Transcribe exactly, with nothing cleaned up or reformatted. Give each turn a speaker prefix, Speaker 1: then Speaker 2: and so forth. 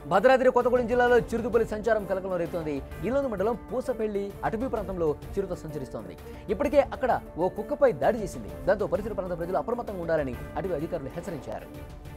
Speaker 1: భద్రాద్రి కొత్తగూడెం జిల్లాలో చిరుతపులి సంచారం కలకలం రేపుతోంది. ఇల్లందు మండలం పూసపల్లి అటవీ ప్రాంతంలో చిరుత సంచరిస్తోంది. ఇప్పటికే అక్కడ ఓ కుక్కపై దాడి చేసింది. దాంతో పరిసర ప్రాంత ప్రజలు అప్రమత్తంగా ఉండాలని అటవీ అధికారులు హెచ్చరించారు.